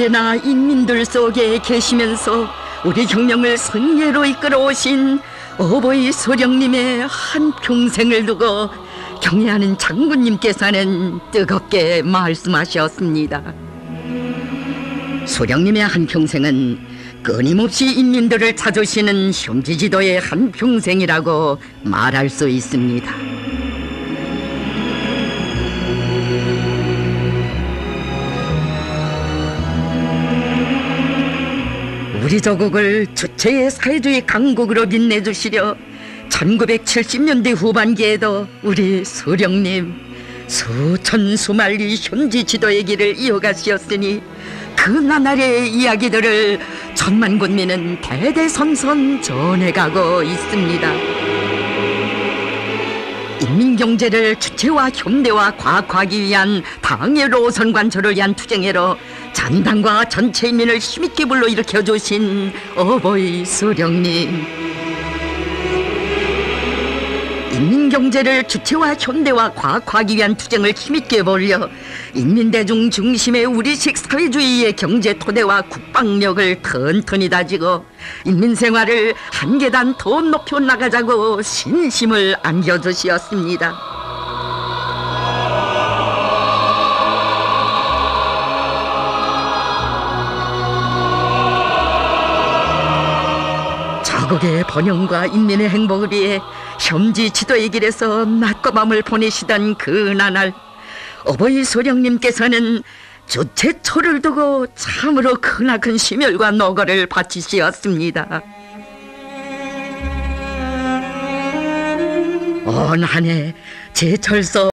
언제나 인민들 속에 계시면서 우리 혁명을 승리로 이끌어오신 어버이 소령님의 한평생을 두고 경애하는 장군님께서는 뜨겁게 말씀하셨습니다. 소령님의 한평생은 끊임없이 인민들을 찾으시는 현지지도의 한평생이라고 말할 수 있습니다. 우리 조국을 주체의 사회주의 강국으로 빛내주시려 1970년대 후반기에도 우리 소령님 수천 수만리 현지 지도의 길을 이어가시었으니 그 나날의 이야기들을 천만 군민은 대대선선 전해가고 있습니다. 인민경제를 주체와 현대화 과학화하기 위한 당의 노선 관철을 위한 투쟁회로 전당과 전체 인민을 힘있게 불러일으켜 주신 어버이 소령님, 인민경제를 주체와 현대화 과학화하기 위한 투쟁을 힘있게 벌여 인민대중 중심의 우리식 사회주의의 경제 토대와 국방력을 튼튼히 다지고 인민생활을 한 계단 더 높여 나가자고 신심을 안겨주시었습니다. 자국의 번영과 인민의 행복을 위해 현지 지도의 길에서 낮과 밤을 보내시던 그 나날, 어버이 소령님께서는 주체초를 두고 참으로 크나큰 심혈과 노고를 바치시었습니다. 온 한 해 제철소